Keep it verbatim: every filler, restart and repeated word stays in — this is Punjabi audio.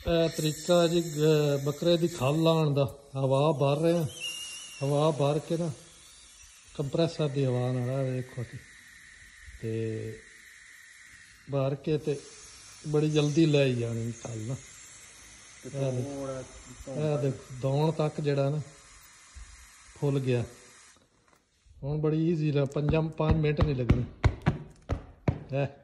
ਇਹ ਤਰੀਕਾ ਜੀ ਬੱਕਰੇ ਦੀ ਖਲ ਲਾਉਣ ਦਾ। ਹਵਾ ਭਰ ਰਹੇ ਹਾਂ, ਹਵਾ ਭਰ ਕੇ ਨਾ ਕੰਪਰੈਸਰ ਦੀ ਹਵਾ ਨਾਲ ਵੇਖੋ ਜੀ, ਤੇ ਭਰ ਕੇ ਤੇ ਬੜੀ ਜਲਦੀ ਲੈ ਜਾਣੀ ਖਲ ਨਾ। ਇਹ ਦੇਖੋ ਦੌਣ ਤੱਕ ਜਿਹੜਾ ਨਾ ਫੁੱਲ ਗਿਆ। ਹੁਣ ਬੜੀ ਈਜ਼ੀ, ਪੰਜਾਂ ਪੰਜ ਮਿੰਟ ਨਹੀਂ ਲੱਗਣੇ ਹੈ।